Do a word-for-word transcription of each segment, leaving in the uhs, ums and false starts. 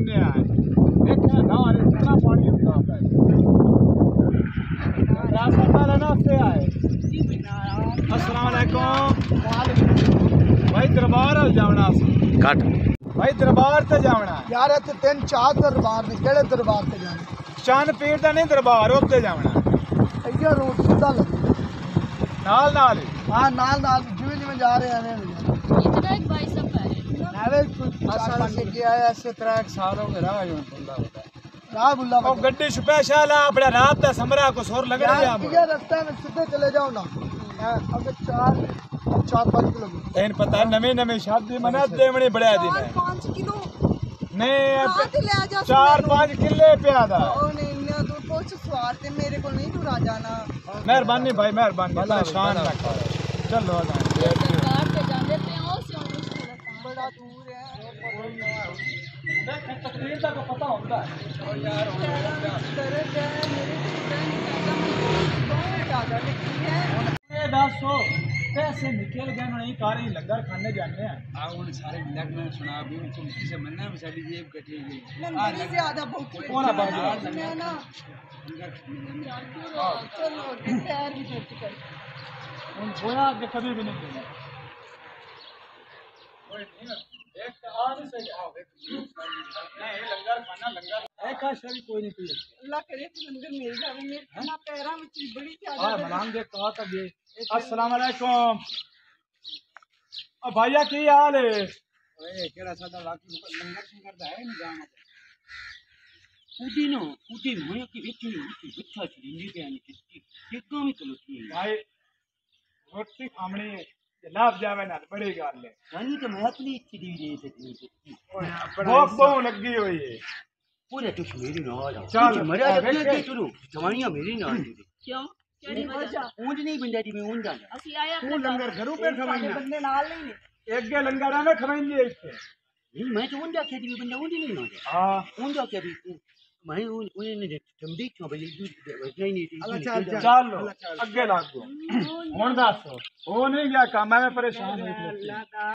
सुनने आए देखा गाँव इतना पानी होता है आए। अस्सलाम वालेकुम भाई दरबार जावना कट भाई दरबार ते जावना यार इत्थे तीन चार दरबार ने केड़े दरबार ते जाना चंद पीर दा नहीं दरबार उत्ते जावना इयो रूट सीधा लग नाल नाल हां नाल नाल जिवें जिवें जा रहे हैं इतना एक भाई सब कह रहे नावे असल से गया है ऐसे तरह साल हो गए राह जो बंदा होता है राह बुल्ला ओ गड्डी स्पेशल है अपने रात दा समरा को सोर लग रहा है ये रास्ते में सीधे चले जाओ ना अगर चार चार पाँच किलोमीटर तैन पता नवी नवी शादी मना देवनी बड़ा दिन है पाँच किलो नहीं चार पाँच किले पिया दा कुछ सवार ते मेरे को नहीं टुरा जाना मेहरबानी भाई मेहरबानी परेशान ना कर चलो दरबार पे जाने पे और से मुश्किल है बड़ा दूर है देख तकदीर का पता होता है और यार दर्द है मेरे ज्यादा लिखी है ये दसो पैसे निकल गए नहीं कार ही लंगर खाने जाने हैं आ उन सारे लग में सुना भी उनको किसी मन्ना में साडी जेब कटी गई लंगर से ज्यादा भूख कौन बात मैं ना चलो पैर भी दर्द कर उन बोला कि कभी भी नहीं देना ओए एक तो आ नहीं सही आओ नहीं लंगर खाना लंगर एक का शरी कोई नहीं पिए अल्लाह करे तो लंगर मिल जावे मेरे ना पैरा में बड़ी ज्यादा हां मनाम देख कहा तब ये अस्सलाम वालेकुम ओ भैया की हाल है ओए केड़ा सादा वाकी लंगर शंकर दा है नहीं जाना उदी नो उदी मैं की बिठी उदी बिठा छी नी पे आनी किसकी कितना में चलो थी भाई रोटी खामणी लाभ जावे ना बड़ी गल है जानी तो मैं अपनी इच्छा दी दे सकती भूख बहु लगी हुई है पूरे तो मेरी ना आ चल मरा दे शुरू जवानियां मेरी ना दे क्यों केड़ी वजह ऊंज नहीं बंदा दी मैं ऊंज जाना असि आया तू लंगर घरों पे खवाइना बंदे नाल नहीं एक गे लंगर में खवाएंगे इससे नहीं मैं तो ऊंज जाके दी बंदा ऊंज नहीं ना हां ऊंज जाके दी मैं ऊंज ऊंज ने ठंडी क्यों भाई नहीं नहीं अल्लाह चल चल लो आगे लाग दो हुन दस हो नहीं गया काम मैं परेशान हूं अल्लाह दा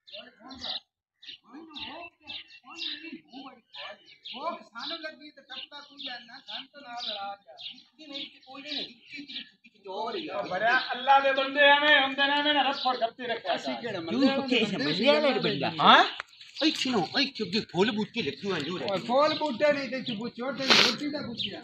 वो खाने लगी तो कब तक तू जाना खान तो ना लड़ा जा नहीं कोई नहीं बड़ा अल्लाह दे बंदे हमें हुंदे ने ना रफड़ करते रखे ऐसी केड़ा मतलब के समझने वाले बंदा हां ऐ छिनो ऐ चुग फूल बूटे लिखू आंजो रे और फूल बूटे नहीं ते चुप छोटे रोटी दा पूछिया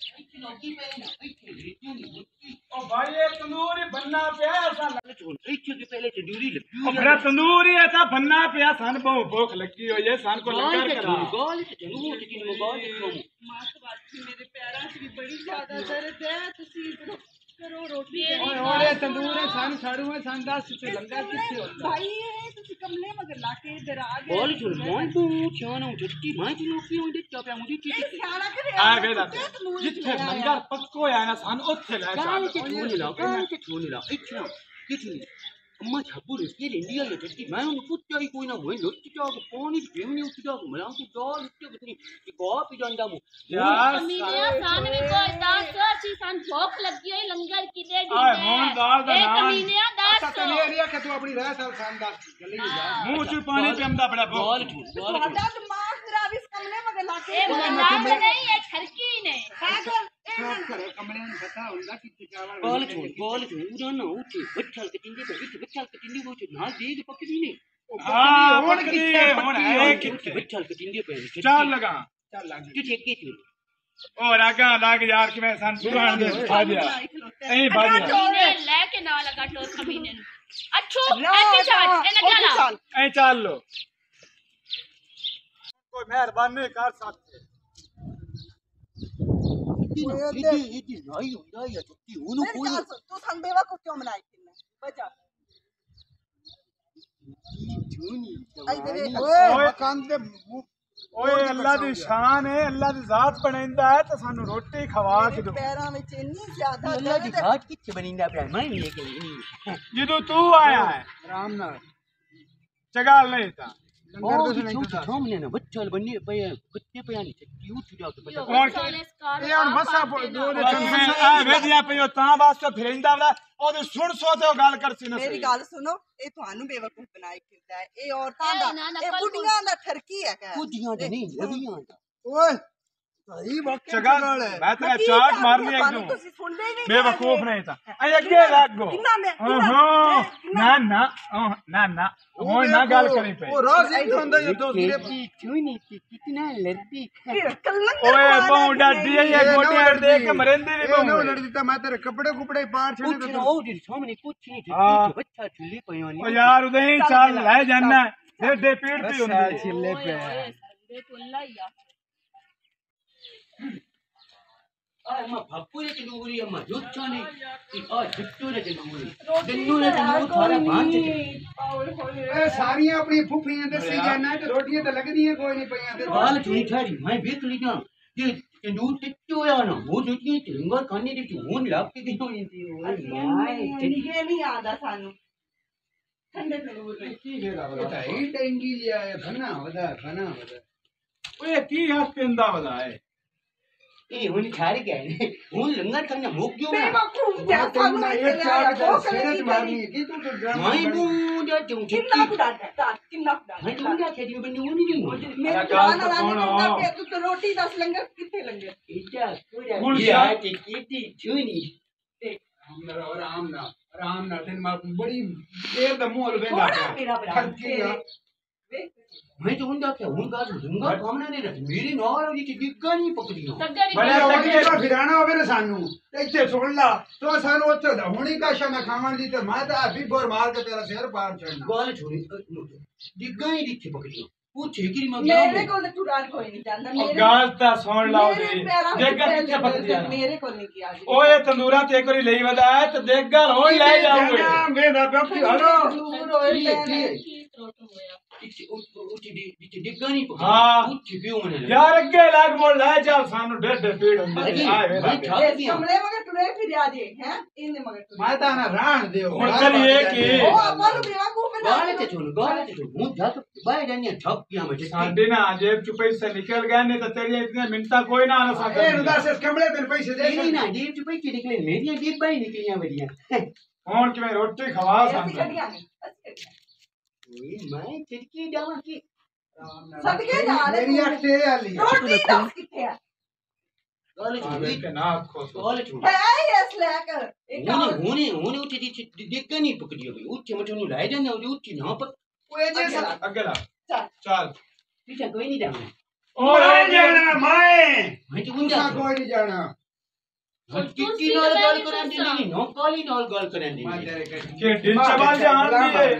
ओ भाई ये तंदूरी बनना पे ऐसा ऐ चुग पहले तंदूरी लिखू अपना तंदूरी ऐसा बनना पे सान बहु भूख लगी हुई है सान को लंगर करा गाल के तंदूर की मोबाइल को मां तो बात थी मेरे पैरों से भी बड़ी ज्यादा दर्द है तुसी करो रोटी ओए ओरे तंदूर है सान साड़ू है सान दस से लंगर किथे होता भाई ये तुसी कमले मगर लाके इधर आ गए गाल छुल मोन बू छानो जट्टी मां जी लोग की होंदे क्या पे मुझे ये सियाना करे आ गए दा जिथे लंगर पक्को है ना सान ओथे ले गाल के छूने ला गाल के छूने ला ऐ छिनो किछु अम्मा छाबू रुकी इंडिया ले जट्टी मैं उन कुत्ते ही कोई ना होए लुट जाओ पानी देवनी उठ जाओ मला को गाल के बतनी कि गो पी जांदा मु यार कमीने सान भी कोई दास अच्छी सान भूख लगी है लंगर की ले दी आए मोहन दाल दा ए नाम कमीने दास अच्छा ले लिया कि तू अपनी रह साल खान दा जल्दी जा मुंह च पानी पेंदा बड़ा गाल भूख छूल गाल ਤੁਹਾਡਾ ਦਿਮਾਗ ਖਰਾਬ ਇਸ ਕਮਲੇ ਮਗਰ ਲਾਕੇ ए मजाक नहीं है छरकी नहीं पागल करे कमले ने पता होला कि चावल गाल छूल गाल छूल उड़ा ना उठे बच्चल के टिंडे पे बिच बच्चल के टिंडे वो ना देग पकड़ी ने हां हुन किथे हुन है किथे बच्चल के टिंडे पे चल लगा चल लग तू ठेके तू और आगा लाग यार कि मैं सान सुरान दे खा दिया नहीं भाजी कमीने लेके ना लगा तो कमीने अच्छो ऐसे चल एना चला ऐ चल लो कोई मेहरबानी कर सकते इदी इदी नहीं ਹੁੰਦਾ या छुट्टी उनु कोई तू सन बेवकूफ क्यों बनाई थी बजा ओए मकान दे ओए अल्लाह दी शान है अल्लाह दी जात बनैंदा है तो सानू रोटी खवा के दो पैरों में इतनी ज्यादा अल्लाह दी घाट किथे बनिंदा पे मैं लेके नहीं ਜਦੋਂ तू आया है आराम ना चगाल नहीं था लंगर ਉਹ तो ਦੀ नहीं ਛੋਟੀ तो ਸਾਹਮਣੇ ਨਾ ਬੱਚਲ ਬੰਨੇ ਪਏ ਕੁੱਤੇ ਪਿਆ ਨਹੀਂ ਚੱਕੀ ਉੱਠ ਜਾ ਕੇ ਬੰਦਾ ਕੌਣ ये और मसा दो दे ਆ ਵੇਦੀਆਂ ਪਈਓ ਤਾਂ ਵਾਸਤੇ ਫਿਰੇਂਦਾ ਵਾਲਾ ਉਹਦੇ ਸੁਣ ਸੋ ਤੇ ਉਹ ਗੱਲ ਕਰਸੀ ਨਾ ਮੇਰੀ ਗੱਲ ਸੁਣੋ ਇਹ ਤੁਹਾਨੂੰ ਬੇਵਕੂਫ ਬਣਾਈ ਫਿਰਦਾ ਹੈ ਇਹ ਔਰਤਾਂ ਇਹ ਦਾ ਨਾ, ਨਾ, ਇਹ ਕੱਲ੍ਹ ਬੁੱਢੀਆਂ ਦਾ ਠਰਕੀ ਹੈ ਕਹਿ ਕੁੱਦੀਆਂ ਦੇ ਨਹੀਂ ਲਵੀਆਂ ਦਾ ओए सही वक्त ਚਗਾ ਮੈਂ ਤੇਰਾ ਚਾਟ ਮਾਰਨੀ ਇੱਕਦਮ ਤੁਸੀਂ ਸੁਣਦੇ ਹੀ ਨਹੀਂ ਬੇਵਕੂਫ ਨਹੀਂ ਤਾਂ ਐ ਅੱਗੇ ਲੱਗੋ ਕਿੰਨਾ ਮੈਂ ਓਹੋ ਨਾ ਨਾ ਓਹ, ਨਾ ਨਾ ਹੁਣ ਨਾ ਗੱਲ ਕਰੀ ਪਈ वो राज ही होंदा ये तो गिरे ਕਿਹਦੀ ਚੂਨੀ ਕੀ ਕਿਤਨਾ ਲੜਦੀ ਓਏ ਬਹੁ ਡੱਡੀ ਐ ਇਹ ਗੋਟੇ ਅੜ ਦੇ ਕੇ ਮਰਿੰਦੀ ਵੀ ये ना ਬਹੁ लड़ देता मैं तेरे कपड़े कुपड़े पार छड़े ਕੁਛ तो ਨਾ ਉਹ ਦੀ ਸਾਹਮਣੇ ਕੁਛ ਨਹੀਂ ਹਾਂ। ਚੱਕੀ ਬੱਚਾ ਚੁੱਲੀ ਪਿਆ ਓ ਨਹੀਂ ਯਾਰ ਉਦੇ ਹੀ ਚੱਲ ਲੈ ਜਾਨਾ ਦੇ ਦੇ ਪੀੜ ਪੀ ਹੁੰਦੀ ਹੈ। छिले पे ਸੰਦੇ ਤੁੱਲਾ ਹੀ ਆ ਆ ਮੈਂ ਭਾਪੂਰੇ ਚ ਨੂਰੀ ਅਮਾ ਜੁੱਚਾ ਨਹੀਂ ਕਿ ਆ ਜਿੱਤੂ ਨੇ ਜਨੂਰੀ ਦਿਨੂ ਨੇ ਜਨੂ ਖਾਰਾ ਬਾਂਝ ਕੇ ए सारियां अपनी फुफियां दसी जाना ते रोटियां तो लगदी है कोई नहीं पईयां ते ਬਾਲ ਚੁਣੀ ਛਾੜੀ ਮੈਂ ਵੇਖ ਲਈ ਨਾ ਜੇ ਜਨੂ ਟਿੱਟੂ ਆ ਨਾ ਉਹ ਜੁੱਤੀ ਤਿੰਗਾ ਖਾਨੇ ਦੇ ਚੂਨ ਲੱਗ ਕੇ ਦੀ ਹੋਈ ਸੀ ਓਏ ਮਾਈ ਇਹ ਨਹੀਂ ਆਦਾ ਸਾਨੂੰ ਠੰਡੇ ਤੰਦੂਰ ਵਿੱਚ की घेरा बता ही टेंगी लिया है खाना वदा खाना वदा ਓਏ ਕੀ ਹੱਥ ਪਿੰਦਾ ਵਦਾ ਹੈ ਇਹ ਹੁਣ ਛਾੜ ਗਏ ਨੇ ਹੁਣ ਲੰਗਰ ਖਾਣਾ ਮੁੱਕ ਗਿਓ ਨਾ ਬੇਵਕੂਫ मैं ਜਿਹਾ तो ਸਾਨੂੰ ना ਇੱਥੇ एक ਲਿਆ चाट ਉਹ तेरे ਕਰੇ सिर ਕੀ मारनी ਕਰਨੀ है की तू तो ड्रामा ਮੈਂ ਬੂ ਜਾ ਚੁੰ ਕਿੰਨਾ ਕੁ ਡਾਂਟਦਾ ਕਿੰਨਾ ਕੁ ਮੈਂ ਡਾਂਟਦਾ ਤੂੰ ਜਾ ਕੇ ਜੀ ਬੰਨੂ ਨਹੀਂ ਨਹੀਂ ਮੇਰੇ ਗੱਲ ਜਵਾਨ ਤਾਂ ਵਾਲਾ ਕੌਣ ਨਹੀਂ ਹੋ? ਕਰਦਾ ਪਿਆ ਤੂੰ ਤਾਂ ਰੋਟੀ ਦਸ ਲੰਗਰ ਕਿੱਥੇ ਲੰਗਰ ਇੱਜਾ ਕੋੜਾ ਹੁਣ ਇਹ ਆ ਕਿ ਕੀਤੀ ਚੁਣੀ आराम ना आराम ना आराम ना दिन मार बड़ी देर दा मुंह वेंदा ਥੋੜਾ ਮੇਰਾ ਭਰਾ थकी गया ਵੇਖ ਮੈਂ ਤਾਂ ਹੁੰਦਾ ਕਿ ਹੁਣ ਗੱਲ ਲੰਗਰ ਖਾਣਾ ਨਹੀਂ ਰੱਖ ਮੇਰੀ ਨਾਲ ਉਹਦੀ ਚ ਡਿੱਗਾ ਨਹੀਂ ਪਕੜੀਆਂ ਸੱਦੇ ਵੀ ਬੜੇ ਬੜਾ ਤੱਕੇ- ਤੱਕੇ ਫਿਰਾਣਾ ਹੋਵੇ ਨਾ ਸਾਨੂੰ ਤੇ ਇੱਥੇ ਸੁਣ ਲਾ ਤੋ ਸਾਨੂੰ ਉੱਥੇ ਦਾ ਹੁਣੀ ਕਾਸ਼ਾ ਨਾ ਖਾਵਣ ਦੀ ਤੇ ਮੈਂ ਤਾਂ ਵੀ ਬੋਰ ਮਾਰ ਕੇ ਤੇਰਾ ਸਿਰ ਪਾਰ ਚੜਨਾ ਗੱਲ ਛੋੜੀ ਡਿੱਗਾ ਨਹੀਂ ਦਿੱਤੀ ਪਕੜੀਆਂ ਪੁੱਛੇ ਕਿ ਮੈਂ ਮੇਰੇ ਕੋਲ ਤਾਂ ਟੁਰਾਨ ਕੋਈ ਨਹੀਂ ਜਾਂਦਾ ਉਹ ਮੇਰੇ ਗੱਲ ਤਾਂ ਸੁਣ ਲਾ ਮੇਰੇ ਉਹਦੀ ਪੈਰਾਂ ਵਿੱਚ ਦੇਗਾ ਕਿੱਥੇ ਪੈਰ ਪੱਕਦੀ ਆ ਮੇਰੇ ਕੋਲ ਨਹੀਂ ਗਿਆ ਜੀ ਓਏ ਤੰਦੂਰਾ ਤੇ ਇੱਕ ਵਾਰੀ ਲਈ ਵਦਾ ਹੈ ਤੇ ਦੇਖ ਗੱਲ ਹੁਣ ਲੈ ਜਾਊਗੇ ਮੇਰਾ ਬਾਪੀ ਹਲੋ ਦੂਰ ਹੋਏ ਪੈਰ ਕੀ ਤਰੋਟ ਹੋਇਆ ਉੱਥੇ ਡਿੱਗਾ ਨਹੀਂ ਹਾਂ। ਪਕੜੀਆਂ ਪੁੱਛੇ ਕਿਉਂ ਮਨੇ ਯਾਰ ਅੱਗੇ ਲੱਗ ਮੋੜ ਲੈ ਚੱਲ ਸਾਨੂੰ ਡੇਢ ਡੇਢ ਪੀੜ ਹੁੰਦੀ ਅਜੀ, ਹੈ ਆਏ ਵੇ ਮੈਂ ਲੱਗੇ। ਛੱਡ ਇਹ ਦਿਆਂ ਕਮਲੇ ਮਗਰ ਟੁਰੇ ਫਿਰਿਆ ਜੇ ਹੈ ਇਹਨੇ ਮਗਰ ਟੁਰੇ ਮੈਂ ਤਾਂ ਨਾ ਰਾਣ ਦਿਓ ਹੁਣ ਕਰੀਏ ਕੀ? ਉਹ ਆਪਾਂ ਨੂੰ ਬੇਵਕੂਫ ਬਣਾ ਗਾਲੇ ਤੇ ਛੋੜ ਗਾਲੇ ਤੇ ਛੋੜ ਹੁਣ ਜਾ ਕੇ ਬਾਹਰ ਜਾਨੀ ਛੱਪ ਗਿਆ ਮੈਂ ਸਾਡੇ ਨਾ ਜੇਬ ਚ ਪੈਸੇ ਨਿਕਲ ਗਏ ਨਹੀਂ ਤਾਂ ਤੇਰੀਆਂ ਇਤਨੀਆਂ ਮਿੰਟਾਂ ਕੋਈ ਨਾ ਆ ਇਹ ਨੂੰ ਦੱਸ ਇਸ ਕਮਲੇ ਤੇ ਪੈਸੇ ਦੇ ਨਹੀਂ ਨਾ ਜੇਬ ਚ ਪੈਸੇ ਨਿਕਲੇ ਮੇਰੀਆਂ ਜੇਬਾਂ ਹੀ ਨਿਕਲੀਆਂ ਮੇਰੀਆਂ ਹੁਣ ਕਿਵੇਂ ਰੋਟੀ ਖਵਾ ਅਸੀਂ ਸਾਨੂੰ ਕੱਢੀਆਂ ਨਹੀਂ ਅਸੀਂ ਕੱਢੀਆਂ ਓਏ ਮੈਂ ਚਿੜਕੀ ਜਾਵਾਂ ਕਿ ਸਦਕੇ ਜਾ ਲੈ ਮੇਰੀ ਅੱਟੇ ਵਾਲੀ ਰੋਟੀ ਦੱਸ ਕਿੱਥੇ ਆ ਗਾਲੇ ਆ ਛੋੜ ਵੇਖ ਕੇ ਨਾ ਆਖੋ ਗਾਲੇ ਛੋੜ ਹੈ ਇਸ ਲੈ ਕਰ ਇੱਕ ਹੁਣੇ ਹੁਣੇ ਹੁਣੇ ਉੱਥੇ ਦੀ ਡਿੱਗਾ ਨਹੀਂ ਪਕੜੀ ਹੋਈ ਉੱਥੇ ਮੈਂ ਤੁਹਾਨੂੰ ਲੈ ਜਾਂਦਾ ਉਹਦੇ ਉੱਥੇ ਨਾ ਪਕ ਓਏ ਜੇ ਅੱਗੇ ਲਾ। ਅੱਗੇ ਲਾ ਚੱਲ ਚੱਲ ਪਿੱਛੇ ਕੋਈ ਨਹੀਂ ਜਾਣਾ ਓਏ ਮੈਂ ਜਾਣਾ ਮੈਂ ਮੈਂ ਤਾਂ ਤੂੰ ਹੁੰਦਾ ਕੋਈ ਨਹੀਂ ਜਾਣਾ ਕਿੱਕੀ ਨਾਲ ਗੱਲ ਕਰਨ ਦੀ ਨਹੀਂ ਨੋ ਕਾਲੀ ਨਾਲ ਗੱਲ ਕਰਨ ਦੀ ਮੈਂ ਤੇਰੇ ਕੇ ਕਿ ਢਿੱਲ ਚਬਾਲ ਜਾਣ ਦੀ ਹੈ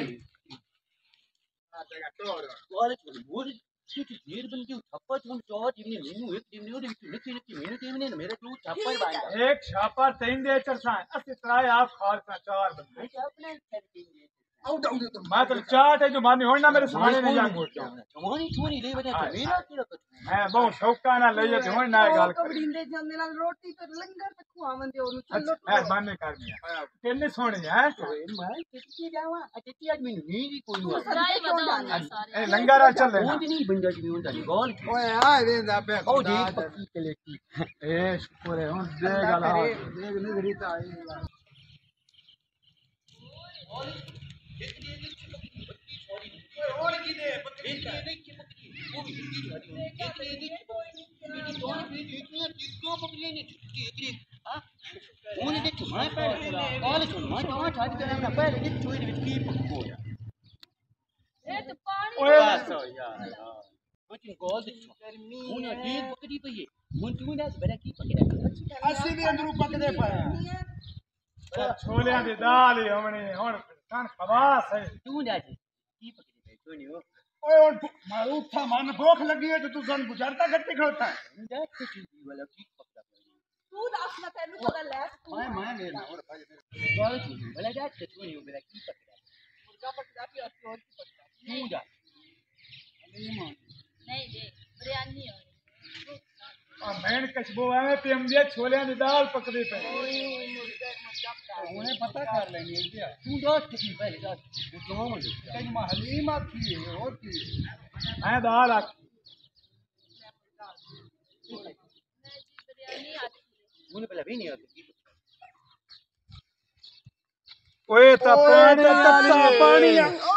ਗਾਲੇ ਛੋੜ ਮੋਰ ਕਿਤੇ ਦੇਰ ਬਣ ਕੇ ਥੱਪਾ ਚੋਂ ਚੌ ਜਿਵੇਂ ਮੈਨੂੰ ਇੱਕ ਦਿਨ ਉਹਦੇ ਵਿੱਚ ਨਿੱਕੀ ਨਿੱਕੀ ਮੈਨੂੰ ਟੀਮ ਨੇ ਮੇਰੇ ਕੋਲ ਥੱਪਾ ਹੀ ਬਾਂਦਾ ਇੱਕ ਛਾਪਾ ਤਿੰਨ ਦੇ ਚਰਸਾਂ ਅਸੀਂ ਤਰਾਏ ਆਪ ਖਾਲਸਾ ਚਾਰ ਬੰਦੇ ਮੈਂ ਆਪਣੇ ਸੈਟਿੰਗ ਆਉਟ ਆਉਟ ਤੂੰ ਮੈਂ ਤਾਂ ਚਾਟ ਹੈ ਜੋ ਮਾਨੀ ਹੋਣਾ ਮੇਰੇ ਸਾਹਮਣੇ ਨਹੀਂ ਜਾਂਗੋ ਜਵਾਨੀ ਛੋਰੀ ਲੈ ਬਣਾ ਮੇਰਾ ਕਿਹੜਾ ਕੁਝ ਮੈਂ ਬਹੁਤ ਸ਼ੌਕਾ ਨਾਲ ਲਈ ਤੇ ਹੁਣ ਨਾ ਇਹ ਗੱਲ ਕਰੀ ਕਬਰਿੰਦੇ ਜਾਂਦੇ ਨਾਲ ਰੋਟੀ ਤੇ ਲੰਗਰ ਤੇ ਖਵਾਵੰਦੇ ਉਹਨੂੰ ਚੱਲੋ ਅੱਛਾ ਇਹ ਬਾਨੇ ਕਰਨੀ ਹੈ ਕਿੰਨੇ ਸੋਹਣੇ ਹੈ ਮੈਂ ਕਿੱਥੇ ਜਾਵਾਂ ਅੱਛੀ ਅੱਜ ਮੈਨੂੰ ਨੀਂਦ ਹੀ ਕੋਈ ਨਹੀਂ ਸਰਾਏ ਵਧਾਉਣਾ ਸਾਰੇ ਇਹ ਲੰਗਰ ਆ ਚੱਲੇ ਉਹ ਨਹੀਂ ਬੰਦਾ ਜਿਵੇਂ ਹੁੰਦਾ ਨਹੀਂ ਗਾਲ ਓਏ ਆ ਵੇਂਦਾ ਪੇ ਉਹ ਦੇਖ ਪੱਕੀ ਕਲੇਟੀ ਇਹ ਸ਼ੁਕਰ ਹੈ ਹੁਣ ਦੇ ਗੱਲ ਆ ਦੇਖ ਨਹੀਂ ਰੀਤਾ ਆਈ ਉਹਨੇ ਦੇ ਚੁਮਾ ਪੈਰ ਕਾਲ ਸੁਣ ਮੈਂ ਤਾਂ ਛੱਡ ਕੇ ਨਾ ਪੈਰ ਦੇ ਚੋਈ ਦੇ ਵਿੱਚ ਕੀ ਪੱਕੋਇਆ ਇਹ ਤੇ ਪਾਣੀ ਓਏ ਬਸ ਯਾਰ ਉਹ ਤੂੰ ਗੋਲ ਦੇ ਉਹਨੇ ਦੀ ਪਕੜੀ ਪਈ ਹੈ ਹੁਣ ਤੂੰ ਦੱਸ ਬੜਾ ਕੀ ਪਕੜਿਆ ਅਸੀਂ ਵੀ ਅੰਦਰੋਂ ਪੱਕਦੇ ਪਏ ਛੋਲਿਆਂ ਦੀ ਦਾਲ ਹੀ ਹੋਣੀ ਹੁਣ ਕਣ ਖਵਾਸ ਹੈ ਤੂੰ ਦੱਸ ਕੀ ਪਕੜੀ ਪਈ ਤੂੰ ਨਹੀਂ ਓਏ ਹੁਣ ਮੈਂ ਉੱਠਾ ਮਨ ਭੁੱਖ ਲੱਗੀ ਹੈ ਤੇ ਤੂੰ ਸਾਨੂੰ ਗੁਜ਼ਾਰਤਾ ਕਰਤੇ ਖੜੋਤਾ ਹੈ ਦੱਸ ਕੀ ਵਾਲਾ ਕੀ ਪਕੜਾ ਤੂੰ ਦੱਸ ਮੈਂ ਤੈਨੂੰ ਪਤਾ ਲੈ ਤੂੰ ਮੈਂ ਮੈਂ ਲੈਣਾ ਹੋਰ ਭਾਈ ਗੋਲ ਤੂੰ ਬੜਾ ਦੱਸ ਤੂੰ ਨਹੀਂ ਬੜਾ ਕੀ ਪਕੜਾ ਮੁਰਗਾ ਪਟਦਾ ਪਿਆ ਸੀ ਹੋਰ ਕੀ ਪਟਦਾ ਤੂੰ ਦੱਸ ਨਹੀਂ ਦੇ ਬਿਰਿਆਨੀ ਹੋਣੀ ਆ ਮੈਨ ਕਸ਼ਬੋ ਐਵੇਂ ਪਿੰਦੇ ਛੋਲਿਆਂ ਦੀ ਦਾਲ ਪੱਕਦੀ ਪਈ ਉਹਨੇ ਪਤਾ ਕਰ ਲੈਣੀ ਹੈ ਕਿਆ ਤੂੰ ਦੱਸ ਕੀ ਪਹਿਲੇ ਦੱਸ ਤੂੰ ਕਿਉਂ ਮੁੰਡੇ ਕਈ ਮਹਲੀਮ ਆਖੀ ਹੈ ਹੋਰ ਕੀ ਐ ਦਾਲ ਆ बिरयानी आती है ਉਹਨੇ ਪਹਿਲਾਂ ਵੀ ਨਹੀਂ ਆਤੀ ਓਏ ਤਾਂ ਪਾਣੀ ਪਾਣੀ